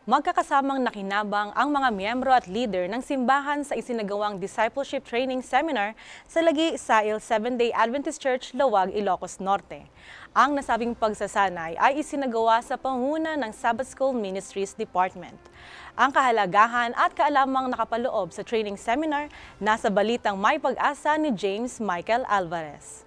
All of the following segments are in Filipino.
Magkakasamang nakinabang ang mga miyembro at leader ng simbahan sa isinagawang Discipleship Training Seminar sa Lagi Sail 7-Day Adventist Church, Lawag, Ilocos Norte. Ang nasabing pagsasanay ay isinagawa sa pangunguna ng Sabbath School Ministries Department. Ang kahalagahan at kaalamang nakapaloob sa training seminar nasa balitang May Pag-asa ni James Michael Alvarez.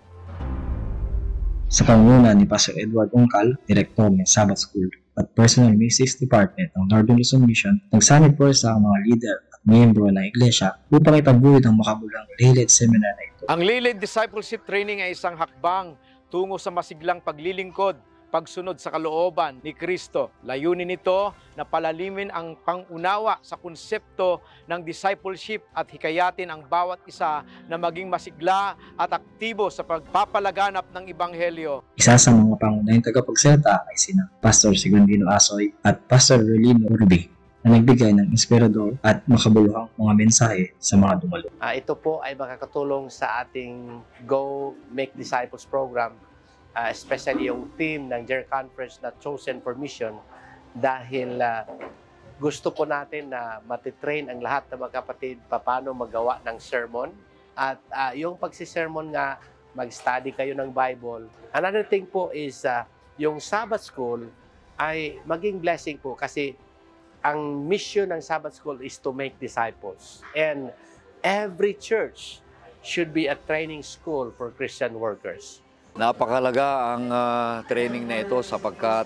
Sa pangunguna ni Pastor Edward Ungcal, Direktor ng Sabbath School at Personal Ministries Department ng Northern Luzon Mission, nagsanib sa mga leader at miyembro ng iglesia upang itabuhin ang makabulang Lilid Seminar na ito. Ang Lilid Discipleship Training ay isang hakbang tungo sa masiglang paglilingkod, pagsunod sa kalooban ni Kristo. Layunin nito na palalimin ang pangunawa sa konsepto ng discipleship at hikayatin ang bawat isa na maging masigla at aktibo sa pagpapalaganap ng Ebanghelyo. Isa sa mga pangunahing tagapagsalita ay sina Pastor Sigundino Asoy at Pastor Relino Urbi na nagbigay ng inspirador at makabuluhang mga mensahe sa mga dumalo. Ito po ay makakatulong sa ating Go Make Disciples program, especially yung team ng JER Conference na chosen for mission dahil gusto po natin na matitrain ang lahat ng mga kapatid paano magawa ng sermon at yung pagsisermon nga mag-study kayo ng Bible. Another thing po is yung Sabbath School ay maging blessing po kasi ang mission ng Sabbath School is to make disciples, and every church should be a training school for Christian workers. Napakalaga ang training na ito sapagkat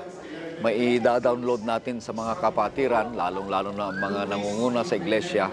may i-download natin sa mga kapatiran, lalong-lalo na mga nangunguna sa iglesia,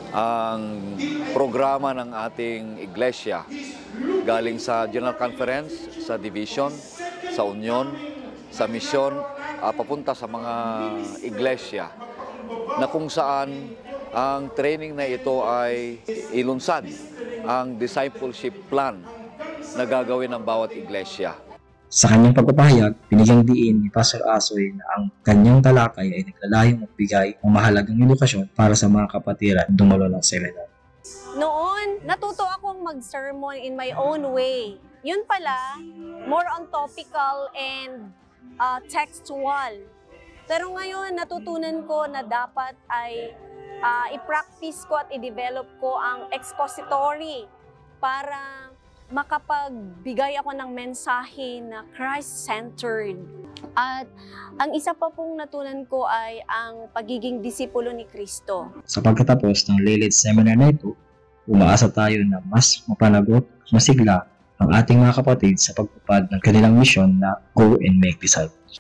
ang programa ng ating iglesia galing sa General Conference, sa Division, sa Union, sa Mission, papunta sa mga iglesia na kung saan ang training na ito ay ilunsad ang discipleship plan na gagawin ng bawat iglesia. Sa kanyang pagpapahayag, binigyang diin ni Pastor Asoy na ang kanyang talakay ay naglalayong magbigay ng mahalagang edukasyon para sa mga kapatiran dumalo ng seminar. Noon, natuto akong mag-sermon in my own way. Yun pala, more on topical and textual. Pero ngayon, natutunan ko na dapat ay i-practice ko at i-develop ko ang expository para makapagbigay ako ng mensahe na Christ-centered. At ang isa pa pong natunan ko ay ang pagiging disipulo ni Kristo. Sa pagkatapos ng Lilid Seminar na ito, umaasa tayo na mas mapanagot, masigla ang ating mga kapatid sa pagtupad ng kanilang misyon na Go and Make Disciples.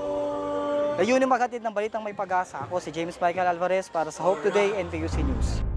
Layunin maghatid ng balitang may pag-asa. Ako si James Michael Alvarez para sa Hope Today and PUC News.